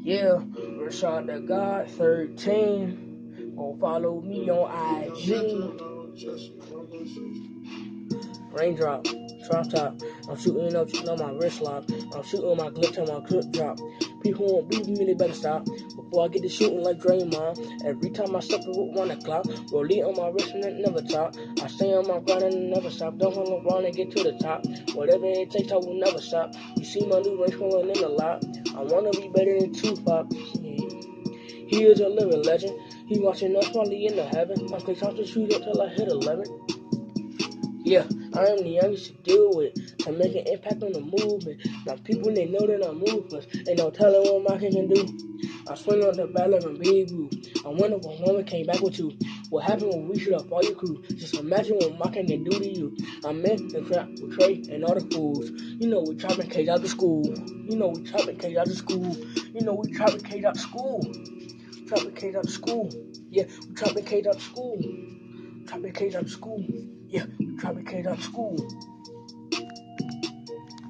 Yeah, Rashad the God 13. Go follow me on IG. Raindrop, drop top. I'm shooting up, on my wrist lock. I'm shooting my glitch on my clip drop. People won't beat me, they better stop. Before I get to shooting like Draymond. Every time I step with 1 o'clock. Rollie on my wrist and it never top. I stay on my grind and never stop. Don't hold around and get to the top. Whatever it takes, I will never stop. You see my new range going in a lot. I wanna be better than Tupac. He is a living legend. He watching us probably in the heaven. My place off to shoot up till I hit 11. Yeah, I am the youngest to deal with, to make an impact on the movement. Now people, they know that I'm ruthless. Ain't no telling what my kid can do. I swing on the bat like a big blue. I wonder if a woman came back with you. What happened when we shoot up all your crew? Just imagine what my kid can do to you. I'm in the trap with Trey and all the fools. You know we chopping K's out of school. You know we chopping K's out of school. You know we chopping K's out of school. Chopping K's out of school. Yeah, we chopping K's out of school. Chopping K's out of school. Yeah, we chopping K's out of school.